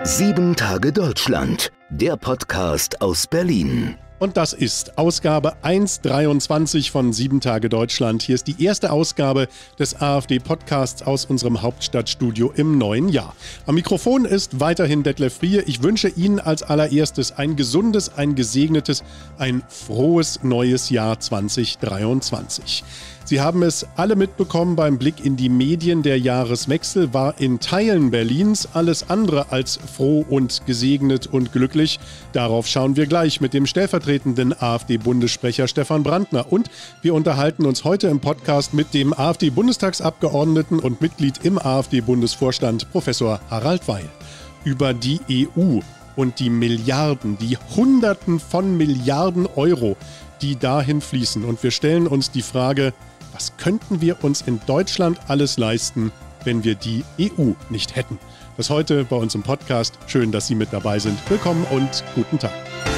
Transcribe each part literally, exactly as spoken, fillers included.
Sieben Tage Deutschland, der Podcast aus Berlin. Und das ist Ausgabe hundertdreiundzwanzig von Sieben Tage Deutschland. Hier ist die erste Ausgabe des AfD-Podcasts aus unserem Hauptstadtstudio im neuen Jahr. Am Mikrofon ist weiterhin Detlef Friehe. Ich wünsche Ihnen als allererstes ein gesundes, ein gesegnetes, ein frohes neues Jahr zwanzig dreiundzwanzig. Sie haben es alle mitbekommen beim Blick in die Medien. Der Jahreswechsel war in Teilen Berlins alles andere als froh und gesegnet und glücklich. Darauf schauen wir gleich mit dem stellvertretenden AfD-Bundessprecher Stefan Brandner. Und wir unterhalten uns heute im Podcast mit dem AfD-Bundestagsabgeordneten und Mitglied im AfD-Bundesvorstand Professor Harald Weil über die E U und die Milliarden, die Hunderten von Milliarden Euro, die dahin fließen. Und wir stellen uns die Frage, was könnten wir uns in Deutschland alles leisten, wenn wir die E U nicht hätten? Das heute bei uns im Podcast. Schön, dass Sie mit dabei sind. Willkommen und guten Tag.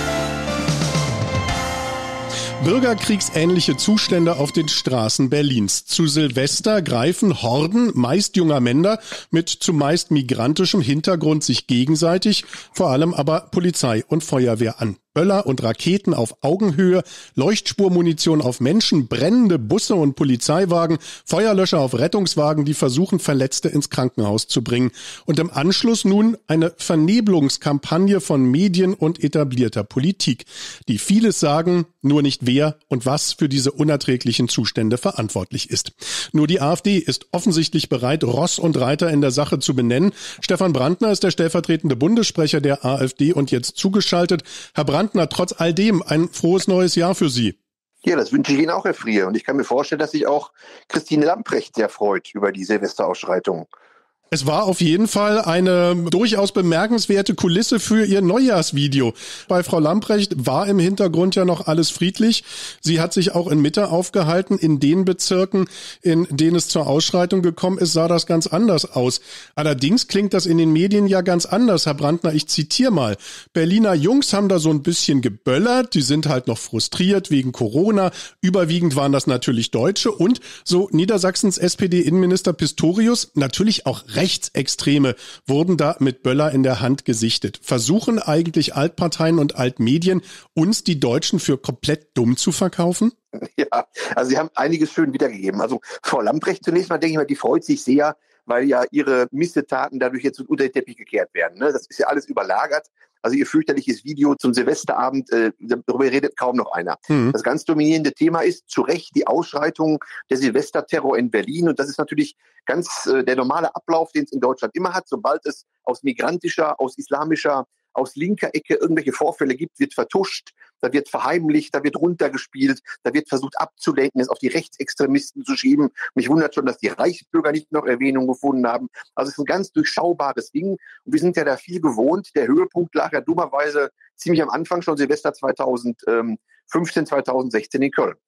Bürgerkriegsähnliche Zustände auf den Straßen Berlins. Zu Silvester greifen Horden meist junger Männer mit zumeist migrantischem Hintergrund sich gegenseitig, vor allem aber Polizei und Feuerwehr an. Böller und Raketen auf Augenhöhe, Leuchtspurmunition auf Menschen, brennende Busse und Polizeiwagen, Feuerlöscher auf Rettungswagen, die versuchen, Verletzte ins Krankenhaus zu bringen. Und im Anschluss nun eine Vernebelungskampagne von Medien und etablierter Politik, die vieles sagen, nur nicht wer und was für diese unerträglichen Zustände verantwortlich ist. Nur die AfD ist offensichtlich bereit, Ross und Reiter in der Sache zu benennen. Stefan Brandner ist der stellvertretende Bundessprecher der AfD und jetzt zugeschaltet. Herr Brandner, trotz all dem ein frohes neues Jahr für Sie. Ja, das wünsche ich Ihnen auch, Herr Friehe. Und ich kann mir vorstellen, dass sich auch Christine Lambrecht sehr freut über die Silvesterausschreitungen. Es war auf jeden Fall eine durchaus bemerkenswerte Kulisse für ihr Neujahrsvideo. Bei Frau Lambrecht war im Hintergrund ja noch alles friedlich. Sie hat sich auch in Mitte aufgehalten. In den Bezirken, in denen es zur Ausschreitung gekommen ist, sah das ganz anders aus. Allerdings klingt das in den Medien ja ganz anders, Herr Brandner. Ich zitiere mal. Berliner Jungs haben da so ein bisschen geböllert. Die sind halt noch frustriert wegen Corona. Überwiegend waren das natürlich Deutsche. Und so Niedersachsens S P D-Innenminister Pistorius, natürlich auch Rechtsextreme wurden da mit Böller in der Hand gesichtet. Versuchen eigentlich Altparteien und Altmedien, uns die Deutschen für komplett dumm zu verkaufen? Ja, also Sie haben einiges schön wiedergegeben. Also Frau Lambrecht zunächst mal, denke ich mal, die freut sich sehr, weil ja ihre Missetaten dadurch jetzt unter den Teppich gekehrt werden. Das ist ja alles überlagert. Also ihr fürchterliches Video zum Silvesterabend, äh, darüber redet kaum noch einer. Mhm. Das ganz dominierende Thema ist zu Recht die Ausschreitung der Silvesterterror in Berlin. Und das ist natürlich ganz äh, der normale Ablauf, den es in Deutschland immer hat. Sobald es aus migrantischer, aus islamischer, aus linker Ecke irgendwelche Vorfälle gibt, wird vertuscht, da wird verheimlicht, da wird runtergespielt, da wird versucht abzulenken, es auf die Rechtsextremisten zu schieben. Mich wundert schon, dass die Reichsbürger nicht noch Erwähnung gefunden haben. Also es ist ein ganz durchschaubares Ding. Und wir sind ja da viel gewohnt. Der Höhepunkt lag ja dummerweise ziemlich am Anfang schon Silvester zweitausendfünfzehn, zweitausendsechzehn in Köln.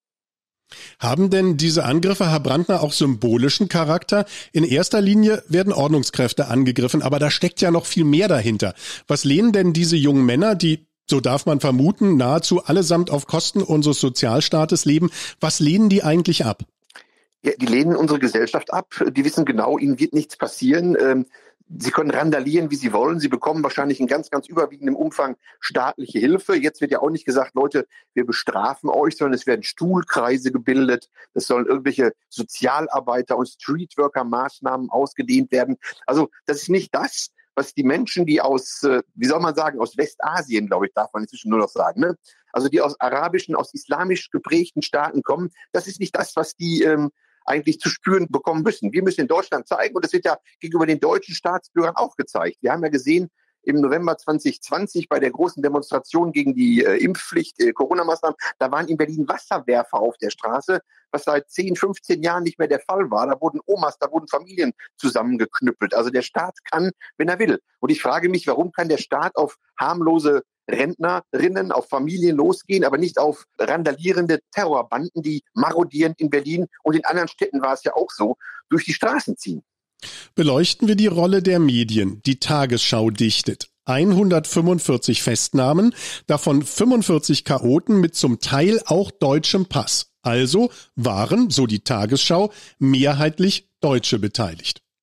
Haben denn diese Angriffe, Herr Brandner, auch symbolischen Charakter? In erster Linie werden Ordnungskräfte angegriffen, aber da steckt ja noch viel mehr dahinter. Was lehnen denn diese jungen Männer, die, so darf man vermuten, nahezu allesamt auf Kosten unseres Sozialstaates leben, was lehnen die eigentlich ab? Ja, die lehnen unsere Gesellschaft ab. Die wissen genau, ihnen wird nichts passieren. Sie können randalieren, wie sie wollen. Sie bekommen wahrscheinlich in ganz, ganz überwiegendem Umfang staatliche Hilfe. Jetzt wird ja auch nicht gesagt, Leute, wir bestrafen euch, sondern es werden Stuhlkreise gebildet. Es sollen irgendwelche Sozialarbeiter- und Streetworker-Maßnahmen ausgedehnt werden. Also das ist nicht das, was die Menschen, die aus, wie soll man sagen, aus Westasien, glaube ich, darf man inzwischen nur noch sagen, ne? Also die aus arabischen, aus islamisch geprägten Staaten kommen, das ist nicht das, was die ähm, eigentlich zu spüren bekommen müssen. Wir müssen in Deutschland zeigen, und das wird ja gegenüber den deutschen Staatsbürgern auch gezeigt. Wir haben ja gesehen, im November zwanzig zwanzig bei der großen Demonstration gegen die äh, Impfpflicht, äh, Corona-Maßnahmen, da waren in Berlin Wasserwerfer auf der Straße, was seit zehn, fünfzehn Jahren nicht mehr der Fall war. Da wurden Omas, da wurden Familien zusammengeknüppelt. Also der Staat kann, wenn er will. Und ich frage mich, warum kann der Staat auf harmlose Rentnerinnen, auf Familien losgehen, aber nicht auf randalierende Terrorbanden, die marodierend in Berlin und in anderen Städten war es ja auch so, durch die Straßen ziehen. Beleuchten wir die Rolle der Medien. Die Tagesschau dichtet hundertfünfundvierzig Festnahmen, davon fünfundvierzig Chaoten mit zum Teil auch deutschem Pass. Also waren, so die Tagesschau, mehrheitlich Deutsche beteiligt.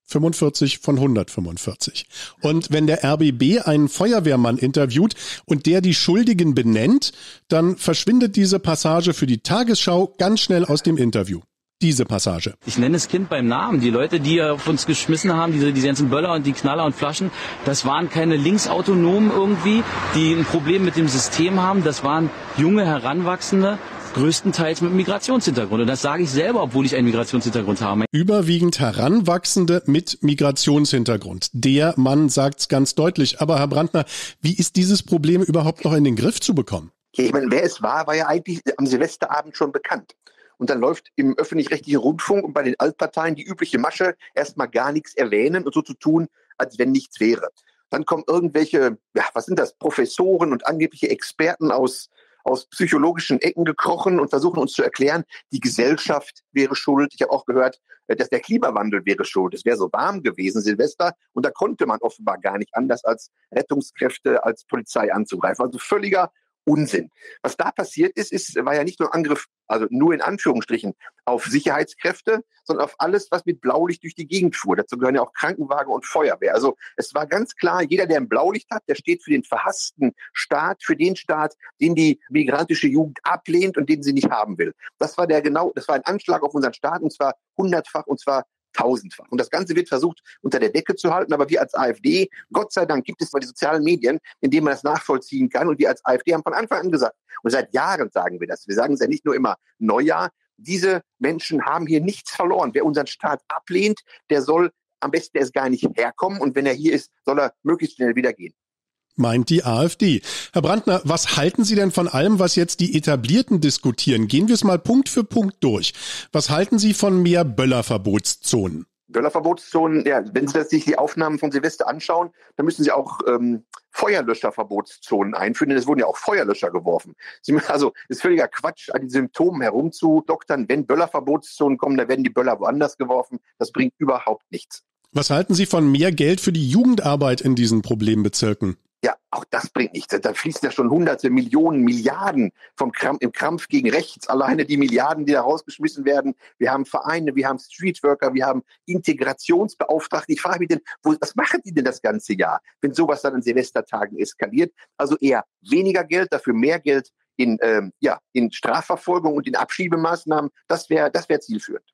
fünfundvierzig von hundertfünfundvierzig. Und wenn der R B B einen Feuerwehrmann interviewt und der die Schuldigen benennt, dann verschwindet diese Passage für die Tagesschau ganz schnell aus dem Interview. Diese Passage. Ich nenne das Kind beim Namen. Die Leute, die auf uns geschmissen haben, diese, diese ganzen Böller und die Knaller und Flaschen, das waren keine Linksautonomen irgendwie, die ein Problem mit dem System haben. Das waren junge Heranwachsende, größtenteils mit Migrationshintergrund. Und das sage ich selber, obwohl ich einen Migrationshintergrund habe. Überwiegend Heranwachsende mit Migrationshintergrund. Der Mann sagt's ganz deutlich. Aber Herr Brandner, wie ist dieses Problem überhaupt noch in den Griff zu bekommen? Ich meine, wer es war, war ja eigentlich am Silvesterabend schon bekannt. Und dann läuft im öffentlich-rechtlichen Rundfunk und bei den Altparteien die übliche Masche, erstmal gar nichts erwähnen und so zu tun, als wenn nichts wäre. Dann kommen irgendwelche, ja, was sind das, Professoren und angebliche Experten aus aus psychologischen Ecken gekrochen und versuchen uns zu erklären, die Gesellschaft wäre schuld. Ich habe auch gehört, dass der Klimawandel wäre schuld. Es wäre so warm gewesen, Silvester, und da konnte man offenbar gar nicht anders als Rettungskräfte, als Polizei anzugreifen. Also völliger Unsinn. Was da passiert ist, ist, war ja nicht nur Angriff, also nur in Anführungsstrichen, auf Sicherheitskräfte, sondern auf alles, was mit Blaulicht durch die Gegend fuhr. Dazu gehören ja auch Krankenwagen und Feuerwehr. Also es war ganz klar, jeder, der ein Blaulicht hat, der steht für den verhassten Staat, für den Staat, den die migrantische Jugend ablehnt und den sie nicht haben will. Das war der genau, das war ein Anschlag auf unseren Staat, und zwar hundertfach, und zwar tausendfach. Und das Ganze wird versucht, unter der Decke zu halten. Aber wir als AfD, Gott sei Dank, gibt es zwar die sozialen Medien, in denen man das nachvollziehen kann. Und wir als AfD haben von Anfang an gesagt, und seit Jahren sagen wir das, wir sagen es ja nicht nur immer Neujahr, diese Menschen haben hier nichts verloren. Wer unseren Staat ablehnt, der soll am besten erst gar nicht herkommen. Und wenn er hier ist, soll er möglichst schnell wieder gehen. Meint die AfD. Herr Brandner, was halten Sie denn von allem, was jetzt die Etablierten diskutieren? Gehen wir es mal Punkt für Punkt durch. Was halten Sie von mehr Böllerverbotszonen? Böllerverbotszonen, ja, wenn Sie sich die Aufnahmen von Silvester anschauen, dann müssen Sie auch ähm, Feuerlöscherverbotszonen einführen, denn es wurden ja auch Feuerlöscher geworfen. Sie, also ist völliger Quatsch, an den Symptomen herumzudoktern. Wenn Böllerverbotszonen kommen, dann werden die Böller woanders geworfen. Das bringt überhaupt nichts. Was halten Sie von mehr Geld für die Jugendarbeit in diesen Problembezirken? Ja, auch das bringt nichts. Da fließen ja schon Hunderte, Millionen, Milliarden vom Krampf, im Kampf gegen rechts. Alleine die Milliarden, die da rausgeschmissen werden. Wir haben Vereine, wir haben Streetworker, wir haben Integrationsbeauftragte. Ich frage mich denn, wo, was machen die denn das ganze Jahr, wenn sowas dann an Silvestertagen eskaliert? Also eher weniger Geld, dafür mehr Geld in, ähm, ja, in Strafverfolgung und in Abschiebemaßnahmen. Das wäre, das wäre zielführend.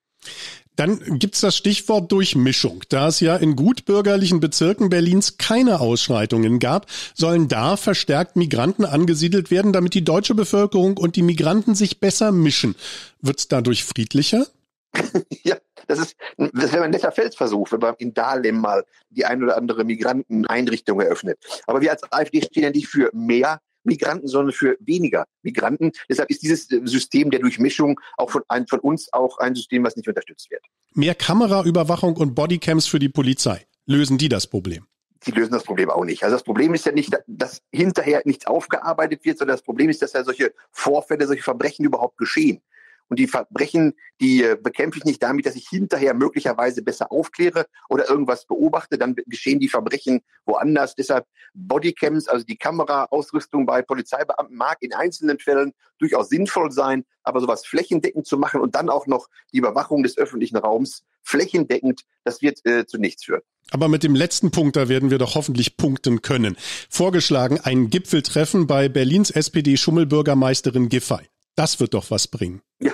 Dann gibt's das Stichwort Durchmischung. Da es ja in gutbürgerlichen Bezirken Berlins keine Ausschreitungen gab, sollen da verstärkt Migranten angesiedelt werden, damit die deutsche Bevölkerung und die Migranten sich besser mischen. Wird's dadurch friedlicher? Ja, das ist, das wäre ein netter Feldversuch, wenn man in Dahlem mal die ein oder andere Migranteneinrichtung eröffnet. Aber wir als AfD stehen ja nicht für mehr Migranten, sondern für weniger Migranten. Deshalb ist dieses System der Durchmischung auch von, ein, von uns auch ein System, was nicht unterstützt wird. Mehr Kameraüberwachung und Bodycams für die Polizei. Lösen die das Problem? Die lösen das Problem auch nicht. Also das Problem ist ja nicht, dass hinterher nichts aufgearbeitet wird, sondern das Problem ist, dass ja solche Vorfälle, solche Verbrechen überhaupt geschehen. Und die Verbrechen, die äh, bekämpfe ich nicht damit, dass ich hinterher möglicherweise besser aufkläre oder irgendwas beobachte. Dann geschehen die Verbrechen woanders. Deshalb Bodycams, also die Kameraausrüstung bei Polizeibeamten, mag in einzelnen Fällen durchaus sinnvoll sein. Aber sowas flächendeckend zu machen und dann auch noch die Überwachung des öffentlichen Raums flächendeckend, das wird äh, zu nichts führen. Aber mit dem letzten Punkt, da werden wir doch hoffentlich punkten können. Vorgeschlagen ein Gipfeltreffen bei Berlins S P D-Schummelbürgermeisterin Giffey. Das wird doch was bringen. Ja.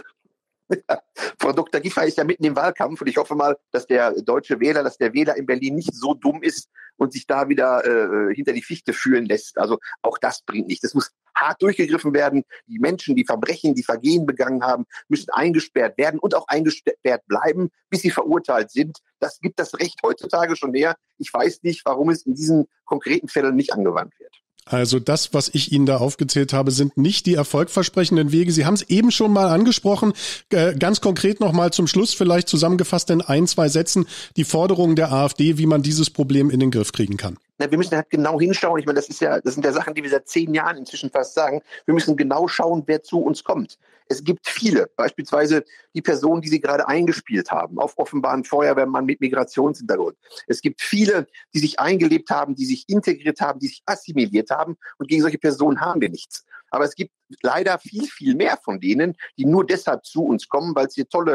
Frau Doktor Giffey ist ja mitten im Wahlkampf und ich hoffe mal, dass der deutsche Wähler, dass der Wähler in Berlin nicht so dumm ist und sich da wieder äh, hinter die Fichte führen lässt. Also auch das bringt nichts. Das muss hart durchgegriffen werden. Die Menschen, die Verbrechen, die Vergehen begangen haben, müssen eingesperrt werden und auch eingesperrt bleiben, bis sie verurteilt sind. Das gibt das Recht heutzutage schon her. Ich weiß nicht, warum es in diesen konkreten Fällen nicht angewandt wird. Also das, was ich Ihnen da aufgezählt habe, sind nicht die erfolgversprechenden Wege. Sie haben es eben schon mal angesprochen. Äh, ganz konkret noch mal zum Schluss, vielleicht zusammengefasst in ein, zwei Sätzen, die Forderungen der AfD, wie man dieses Problem in den Griff kriegen kann. Na, wir müssen halt genau hinschauen. Ich meine, das ist ja, das sind ja Sachen, die wir seit zehn Jahren inzwischen fast sagen. Wir müssen genau schauen, wer zu uns kommt. Es gibt viele, beispielsweise die Person, die Sie gerade eingespielt haben, auf offenbar einen Feuerwehrmann mit Migrationshintergrund. Es gibt viele, die sich eingelebt haben, die sich integriert haben, die sich assimiliert haben und gegen solche Personen haben wir nichts. Aber es gibt leider viel, viel mehr von denen, die nur deshalb zu uns kommen, weil es hier tolle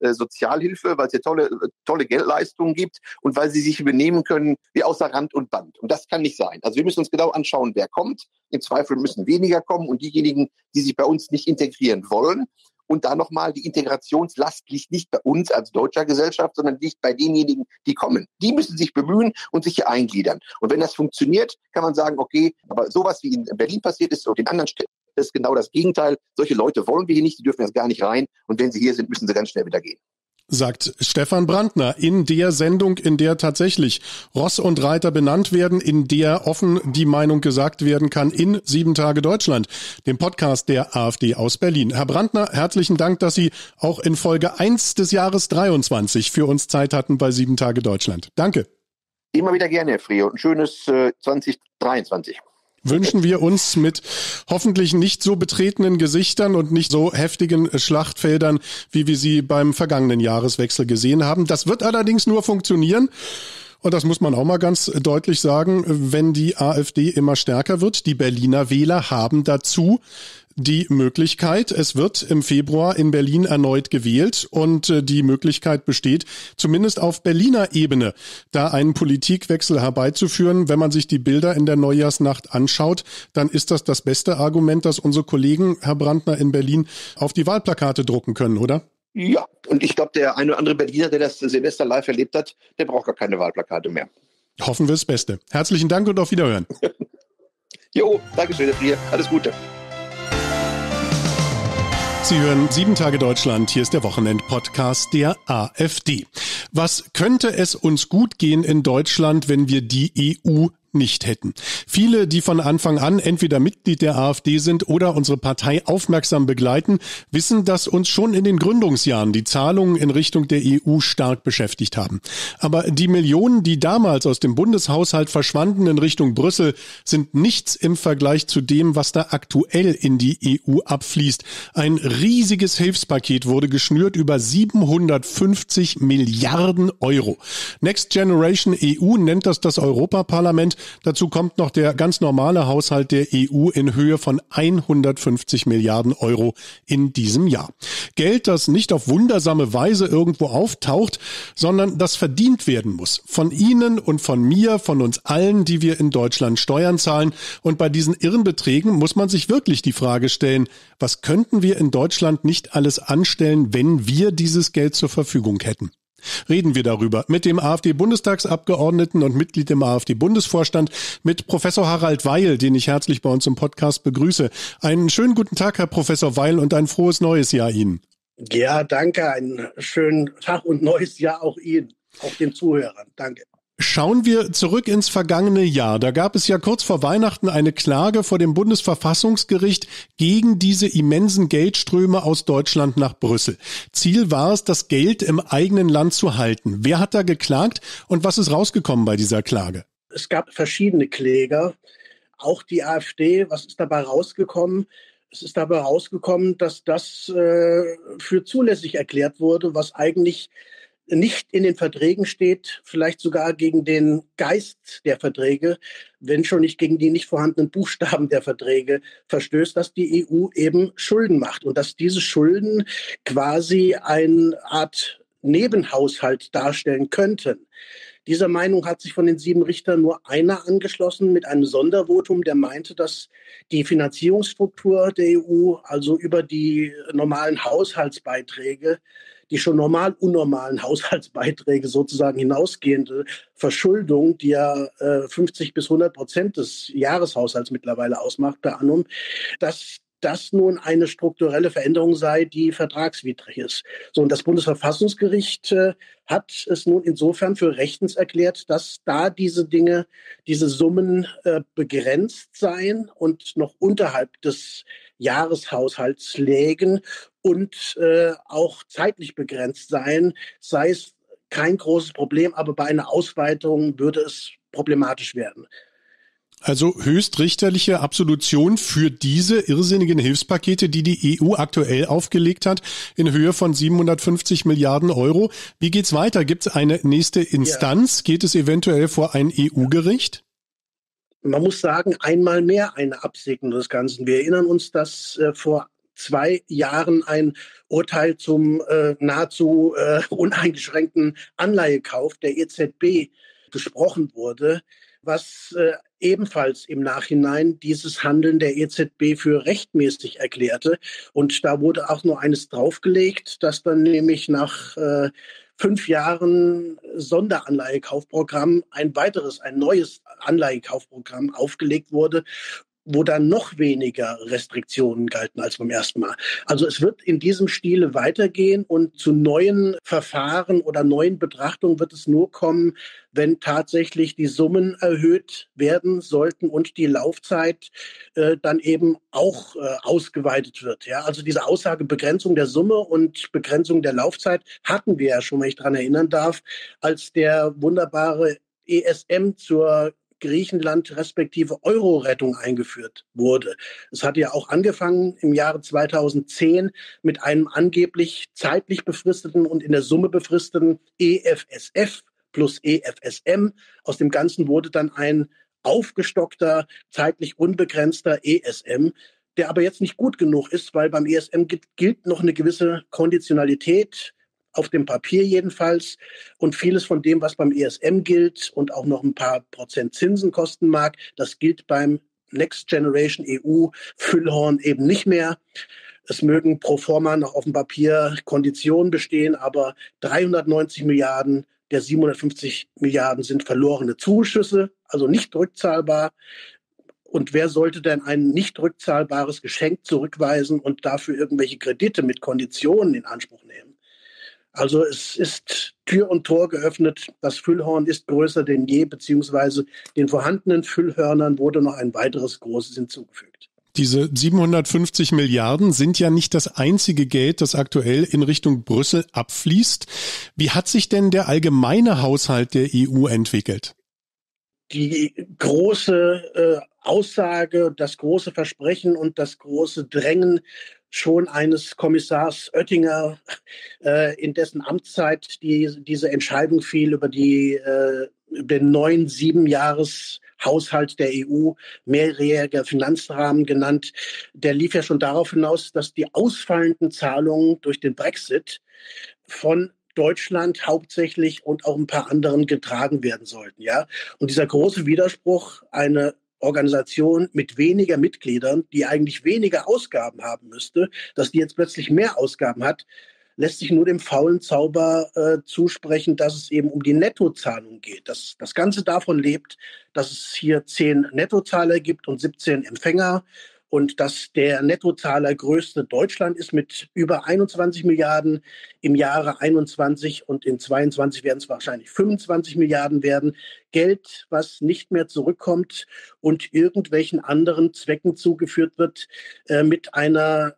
äh, Sozialhilfe, weil es hier tolle, tolle Geldleistungen gibt und weil sie sich benehmen können wie außer Rand und Band. Und das kann nicht sein. Also wir müssen uns genau anschauen, wer kommt. Im Zweifel müssen weniger kommen und diejenigen, die sich bei uns nicht integrieren wollen. Und da nochmal, die Integrationslast liegt nicht bei uns als deutscher Gesellschaft, sondern liegt bei denjenigen, die kommen. Die müssen sich bemühen und sich hier eingliedern. Und wenn das funktioniert, kann man sagen, okay, aber sowas wie in Berlin passiert ist und in anderen Städten, das ist genau das Gegenteil. Solche Leute wollen wir hier nicht, die dürfen jetzt gar nicht rein. Und wenn sie hier sind, müssen sie ganz schnell wieder gehen. Sagt Stefan Brandner in der Sendung, in der tatsächlich Ross und Reiter benannt werden, in der offen die Meinung gesagt werden kann in Sieben Tage Deutschland, dem Podcast der AfD aus Berlin. Herr Brandner, herzlichen Dank, dass Sie auch in Folge eins des Jahres dreiundzwanzig für uns Zeit hatten bei Sieben Tage Deutschland. Danke. Immer wieder gerne, Herr Frie, und ein schönes äh, zwanzig dreiundzwanzig. Wünschen wir uns mit hoffentlich nicht so betretenen Gesichtern und nicht so heftigen Schlachtfeldern, wie wir sie beim vergangenen Jahreswechsel gesehen haben. Das wird allerdings nur funktionieren, und das muss man auch mal ganz deutlich sagen, wenn die AfD immer stärker wird. Die Berliner Wähler haben dazu die Möglichkeit, es wird im Februar in Berlin erneut gewählt und die Möglichkeit besteht, zumindest auf Berliner Ebene, da einen Politikwechsel herbeizuführen. Wenn man sich die Bilder in der Neujahrsnacht anschaut, dann ist das das beste Argument, das unsere Kollegen, Herr Brandner, in Berlin auf die Wahlplakate drucken können, oder? Ja, und ich glaube, der eine oder andere Berliner, der das Silvester live erlebt hat, der braucht gar keine Wahlplakate mehr. Hoffen wir das Beste. Herzlichen Dank und auf Wiederhören. Jo, danke schön, Herr Frie. Alles Gute. Sie hören Sieben Tage Deutschland. Hier ist der Wochenend-Podcast der AfD. Was könnte es uns gut gehen in Deutschland, wenn wir die E U nicht hätten? Viele, die von Anfang an entweder Mitglied der AfD sind oder unsere Partei aufmerksam begleiten, wissen, dass uns schon in den Gründungsjahren die Zahlungen in Richtung der E U stark beschäftigt haben. Aber die Millionen, die damals aus dem Bundeshaushalt verschwanden in Richtung Brüssel, sind nichts im Vergleich zu dem, was da aktuell in die E U abfließt. Ein riesiges Hilfspaket wurde geschnürt über siebenhundertfünfzig Milliarden Euro. Next Generation E U nennt das das Europaparlament. Dazu kommt noch der ganz normale Haushalt der E U in Höhe von hundertfünfzig Milliarden Euro in diesem Jahr. Geld, das nicht auf wundersame Weise irgendwo auftaucht, sondern das verdient werden muss. Von Ihnen und von mir, von uns allen, die wir in Deutschland Steuern zahlen. Und bei diesen irren Beträgen muss man sich wirklich die Frage stellen, was könnten wir in Deutschland nicht alles anstellen, wenn wir dieses Geld zur Verfügung hätten? Reden wir darüber mit dem AfD-Bundestagsabgeordneten und Mitglied im AfD-Bundesvorstand, mit Professor Harald Weil, den ich herzlich bei uns im Podcast begrüße. Einen schönen guten Tag, Herr Professor Weil, und ein frohes neues Jahr Ihnen. Ja, danke. Einen schönen Tag und neues Jahr auch Ihnen, auch den Zuhörern. Danke. Schauen wir zurück ins vergangene Jahr. Da gab es ja kurz vor Weihnachten eine Klage vor dem Bundesverfassungsgericht gegen diese immensen Geldströme aus Deutschland nach Brüssel. Ziel war es, das Geld im eigenen Land zu halten. Wer hat da geklagt und was ist rausgekommen bei dieser Klage? Es gab verschiedene Kläger, auch die AfD. Was ist dabei rausgekommen? Es ist dabei rausgekommen, dass das äh, für zulässig erklärt wurde, was eigentlich nicht in den Verträgen steht, vielleicht sogar gegen den Geist der Verträge, wenn schon nicht gegen die nicht vorhandenen Buchstaben der Verträge verstößt, dass die E U eben Schulden macht und dass diese Schulden quasi eine Art Nebenhaushalt darstellen könnten. Dieser Meinung hat sich von den sieben Richtern nur einer angeschlossen mit einem Sondervotum, der meinte, dass die Finanzierungsstruktur der E U, also über die normalen Haushaltsbeiträge, die schon normal unnormalen Haushaltsbeiträge sozusagen hinausgehende Verschuldung, die ja äh, fünfzig bis hundert Prozent des Jahreshaushalts mittlerweile ausmacht per annum, dass das nun eine strukturelle Veränderung sei, die vertragswidrig ist. So, und das Bundesverfassungsgericht äh, hat es nun insofern für rechtens erklärt, dass da diese Dinge, diese Summen äh, begrenzt seien und noch unterhalb des Jahreshaushalts lägen und äh, auch zeitlich begrenzt seien, sei es kein großes Problem, aber bei einer Ausweitung würde es problematisch werden. Also höchstrichterliche Absolution für diese irrsinnigen Hilfspakete, die die E U aktuell aufgelegt hat, in Höhe von siebenhundertfünfzig Milliarden Euro. Wie geht's weiter? Gibt es eine nächste Instanz? Ja. Geht es eventuell vor ein E U-Gericht? Man muss sagen, einmal mehr eine Absegnung des Ganzen. Wir erinnern uns, dass äh, vor zwei Jahren ein Urteil zum äh, nahezu äh, uneingeschränkten Anleihekauf der E Z B gesprochen wurde, was äh, ebenfalls im Nachhinein dieses Handeln der E Z B für rechtmäßig erklärte. Und da wurde auch nur eines draufgelegt, dass dann nämlich nach äh, fünf Jahren Sonderanleihekaufprogramm ein weiteres, ein neues Anleihekaufprogramm aufgelegt wurde, wo dann noch weniger Restriktionen galten als beim ersten Mal. Also es wird in diesem Stile weitergehen und zu neuen Verfahren oder neuen Betrachtungen wird es nur kommen, wenn tatsächlich die Summen erhöht werden sollten und die Laufzeit äh, dann eben auch äh, ausgeweitet wird. Ja? Also diese Aussage Begrenzung der Summe und Begrenzung der Laufzeit hatten wir ja schon, wenn ich daran erinnern darf, als der wunderbare E S M zur Griechenland respektive Euro-Rettung eingeführt wurde. Es hatte ja auch angefangen im Jahre zweitausendzehn mit einem angeblich zeitlich befristeten und in der Summe befristeten E F S F plus E F S M. Aus dem Ganzen wurde dann ein aufgestockter, zeitlich unbegrenzter E S M, der aber jetzt nicht gut genug ist, weil beim E S M gilt, gilt noch eine gewisse Konditionalität, auf dem Papier jedenfalls. Und vieles von dem, was beim E S M gilt und auch noch ein paar Prozent Zinsen kosten mag, das gilt beim Next Generation E U Füllhorn eben nicht mehr. Es mögen pro forma noch auf dem Papier Konditionen bestehen, aber dreihundertneunzig Milliarden der siebenhundertfünfzig Milliarden sind verlorene Zuschüsse, also nicht rückzahlbar. Und wer sollte denn ein nicht rückzahlbares Geschenk zurückweisen und dafür irgendwelche Kredite mit Konditionen in Anspruch nehmen? Also es ist Tür und Tor geöffnet. Das Füllhorn ist größer denn je, beziehungsweise den vorhandenen Füllhörnern wurde noch ein weiteres großes hinzugefügt. Diese siebenhundertfünfzig Milliarden sind ja nicht das einzige Geld, das aktuell in Richtung Brüssel abfließt. Wie hat sich denn der allgemeine Haushalt der E U entwickelt? Die große äh, Aussage, das große Versprechen und das große Drängen schon eines Kommissars Oettinger, äh, in dessen Amtszeit die, diese Entscheidung fiel über, die, äh, über den neuen Siebenjahreshaushalt der E U, mehrjähriger Finanzrahmen genannt, der lief ja schon darauf hinaus, dass die ausfallenden Zahlungen durch den Brexit von Deutschland hauptsächlich und auch ein paar anderen getragen werden sollten. Ja? Und dieser große Widerspruch, eine Organisation mit weniger Mitgliedern, die eigentlich weniger Ausgaben haben müsste, dass die jetzt plötzlich mehr Ausgaben hat, lässt sich nur dem faulen Zauber äh, zusprechen, dass es eben um die Nettozahlung geht. Dass das Ganze davon lebt, dass es hier zehn Nettozahler gibt und siebzehn Empfänger und dass der Nettozahler größte Deutschland ist mit über einundzwanzig Milliarden im Jahre einundzwanzig und in zweiundzwanzig werden es wahrscheinlich fünfundzwanzig Milliarden werden. Geld, was nicht mehr zurückkommt und irgendwelchen anderen Zwecken zugeführt wird, äh, mit einer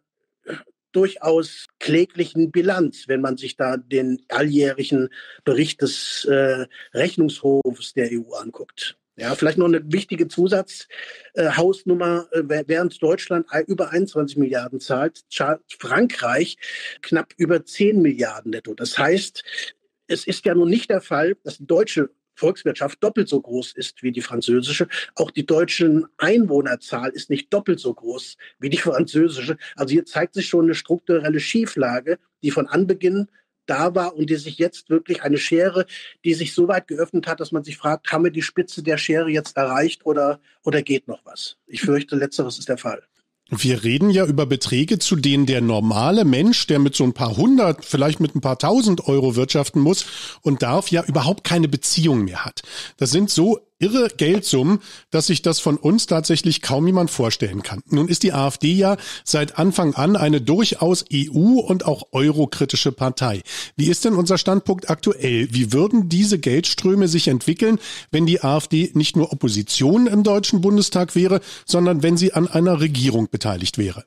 durchaus kläglichen Bilanz, wenn man sich da den alljährlichen Bericht des äh, Rechnungshofs der E U anguckt. Ja, vielleicht noch eine wichtige Zusatzhausnummer. Äh, äh, während Deutschland über einundzwanzig Milliarden zahlt, zahlt Frankreich knapp über zehn Milliarden netto. Das heißt, es ist ja nun nicht der Fall, dass die deutsche Volkswirtschaft doppelt so groß ist wie die französische. Auch die deutsche Einwohnerzahl ist nicht doppelt so groß wie die französische. Also hier zeigt sich schon eine strukturelle Schieflage, die von Anbeginn da war und die sich jetzt wirklich eine Schere, die sich so weit geöffnet hat, dass man sich fragt, haben wir die Spitze der Schere jetzt erreicht oder, oder geht noch was? Ich fürchte, letzteres ist der Fall. Wir reden ja über Beträge, zu denen der normale Mensch, der mit so ein paar hundert, vielleicht mit ein paar tausend Euro wirtschaften muss und darf, ja überhaupt keine Beziehung mehr hat. Das sind so irre Geldsummen, dass sich das von uns tatsächlich kaum jemand vorstellen kann. Nun ist die AfD ja seit Anfang an eine durchaus E U- und auch eurokritische Partei. Wie ist denn unser Standpunkt aktuell? Wie würden diese Geldströme sich entwickeln, wenn die AfD nicht nur Opposition im Deutschen Bundestag wäre, sondern wenn sie an einer Regierung beteiligt wäre?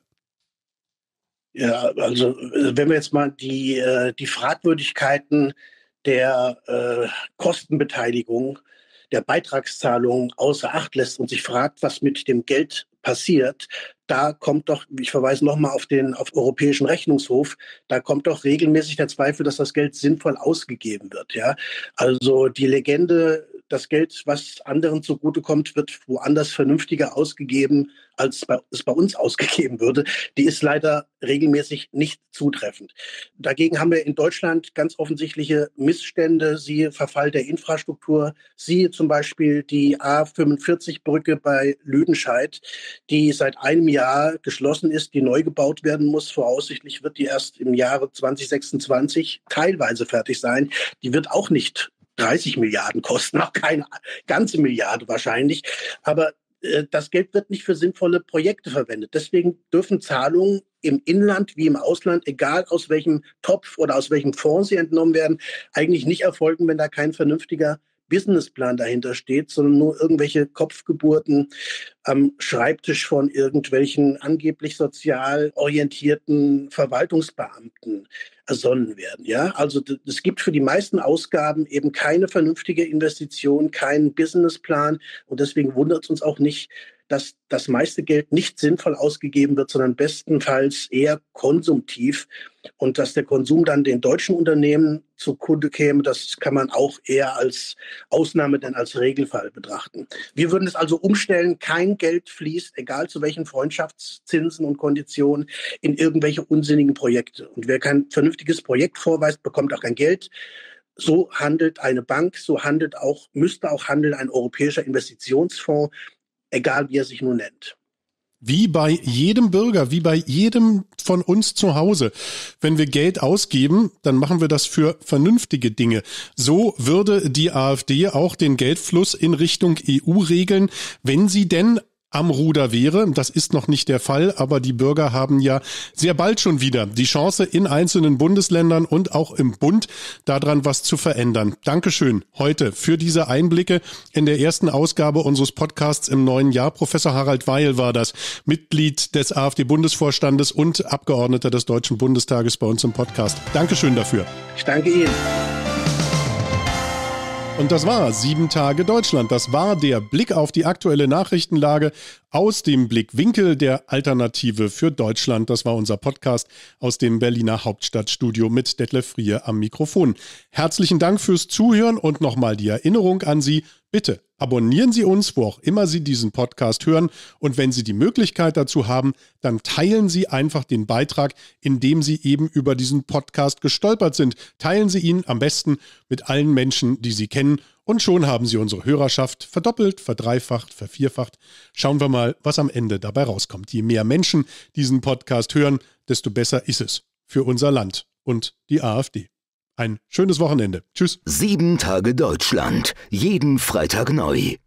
Ja, also wenn wir jetzt mal die, die Fragwürdigkeiten der äh, Kostenbeteiligung, der Beitragszahlung außer Acht lässt und sich fragt, was mit dem Geld passiert, da kommt doch, ich verweise nochmal auf den auf Europäischen Rechnungshof, da kommt doch regelmäßig der Zweifel, dass das Geld sinnvoll ausgegeben wird. Ja, also die Legende das Geld, was anderen zugutekommt, wird woanders vernünftiger ausgegeben, als bei, es bei uns ausgegeben würde. Die ist leider regelmäßig nicht zutreffend. Dagegen haben wir in Deutschland ganz offensichtliche Missstände, siehe Verfall der Infrastruktur, siehe zum Beispiel die A fünfundvierzig Brücke bei Lüdenscheid, die seit einem Jahr geschlossen ist, die neu gebaut werden muss. Voraussichtlich wird die erst im Jahre zwanzig sechsundzwanzig teilweise fertig sein. Die wird auch nicht dreißig Milliarden kosten, auch keine ganze Milliarde wahrscheinlich. Aber äh, das Geld wird nicht für sinnvolle Projekte verwendet. Deswegen dürfen Zahlungen im Inland wie im Ausland, egal aus welchem Topf oder aus welchem Fonds sie entnommen werden, eigentlich nicht erfolgen, wenn da kein vernünftiger Businessplan dahinter steht, sondern nur irgendwelche Kopfgeburten am Schreibtisch von irgendwelchen angeblich sozial orientierten Verwaltungsbeamten ersonnen werden. Ja, also es gibt für die meisten Ausgaben eben keine vernünftige Investition, keinen Businessplan und deswegen wundert es uns auch nicht, dass das meiste Geld nicht sinnvoll ausgegeben wird, sondern bestenfalls eher konsumtiv und dass der Konsum dann den deutschen Unternehmen zugrunde käme, das kann man auch eher als Ausnahme denn als Regelfall betrachten. Wir würden es also umstellen, kein Geld fließt, egal zu welchen Freundschaftszinsen und Konditionen, in irgendwelche unsinnigen Projekte. Und wer kein vernünftiges Projekt vorweist, bekommt auch kein Geld. So handelt eine Bank, so handelt auch, müsste auch handeln ein europäischer Investitionsfonds, egal wie er sich nun nennt. Wie bei jedem Bürger, wie bei jedem von uns zu Hause. Wenn wir Geld ausgeben, dann machen wir das für vernünftige Dinge. So würde die AfD auch den Geldfluss in Richtung E U regeln, wenn sie denn am Ruder wäre. Das ist noch nicht der Fall, aber die Bürger haben ja sehr bald schon wieder die Chance, in einzelnen Bundesländern und auch im Bund daran was zu verändern. Dankeschön heute für diese Einblicke in der ersten Ausgabe unseres Podcasts im neuen Jahr. Professor Harald Weil war das, Mitglied des AfD-Bundesvorstandes und Abgeordneter des Deutschen Bundestages bei uns im Podcast. Dankeschön dafür. Ich danke Ihnen. Und das war Sieben Tage Deutschland. Das war der Blick auf die aktuelle Nachrichtenlage aus dem Blickwinkel der Alternative für Deutschland. Das war unser Podcast aus dem Berliner Hauptstadtstudio mit Detlef Friehe am Mikrofon. Herzlichen Dank fürs Zuhören und nochmal die Erinnerung an Sie. Bitte abonnieren Sie uns, wo auch immer Sie diesen Podcast hören. Und wenn Sie die Möglichkeit dazu haben, dann teilen Sie einfach den Beitrag, indem Sie eben über diesen Podcast gestolpert sind. Teilen Sie ihn am besten mit allen Menschen, die Sie kennen. Und schon haben Sie unsere Hörerschaft verdoppelt, verdreifacht, vervierfacht. Schauen wir mal, was am Ende dabei rauskommt. Je mehr Menschen diesen Podcast hören, desto besser ist es für unser Land und die AfD. Ein schönes Wochenende. Tschüss. Sieben Tage Deutschland. Jeden Freitag neu.